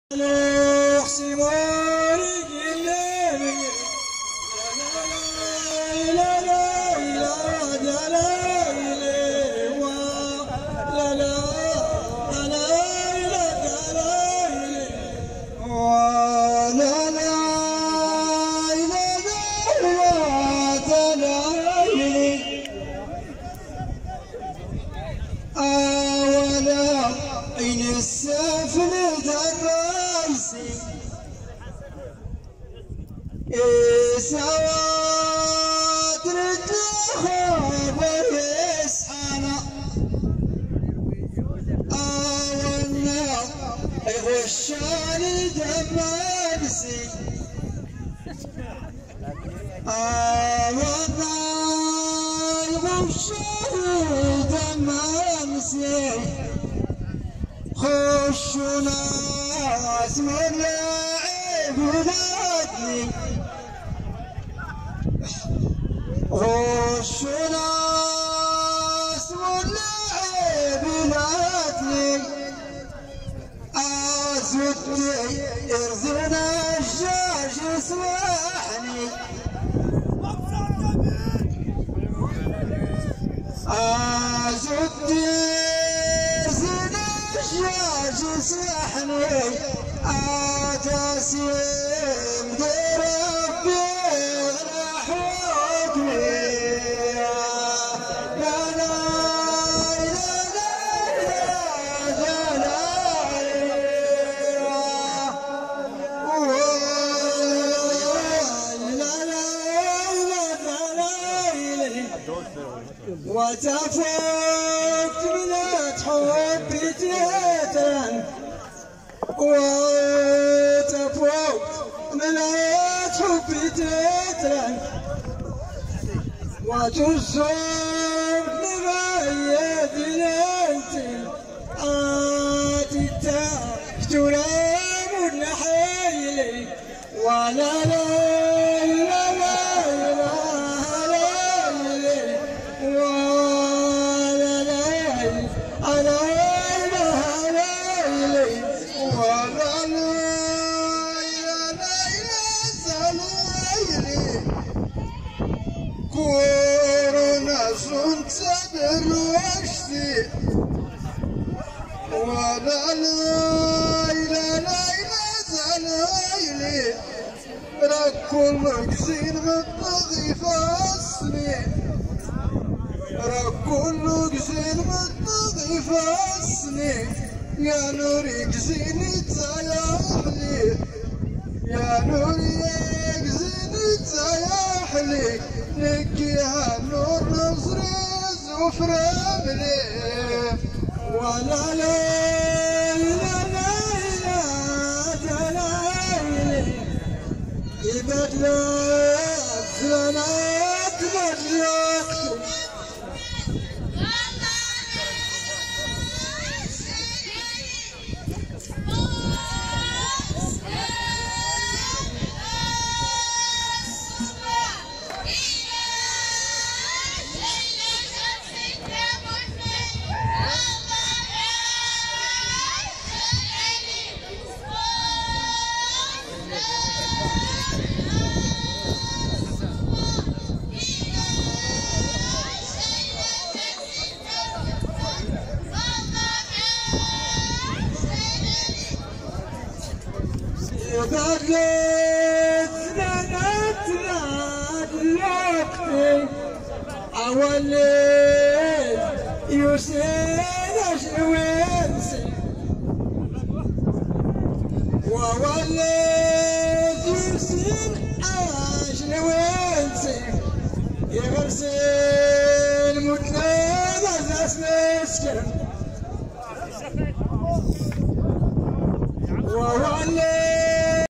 خشوا ناس من لعب ولادني خشوا ناس من لعب ولادني أزودي يرزقنا الجاج يسمحني أزودي سحني أتسيم دربي غير حكمي لا لا وتفوت من حبي تيتن وتفوت من حبي تيتن وتصوم لغاية ليلتي ترام النحيلي ولا لا كورونا صدر وشتي ولا لا زلايلي ركل مكسين مطغي فاصني ركل مكسين مطغي فاصني يا نوري كزيني تسايحلي يا نوري كزيني تسايحلي نكيها النور نصري زفرة بليف ولا لا يبدلك زنات بدلك أولي يوسين أشوينسي وأولي يوسين أشوينسي يغرسي المتنين أساس مسكن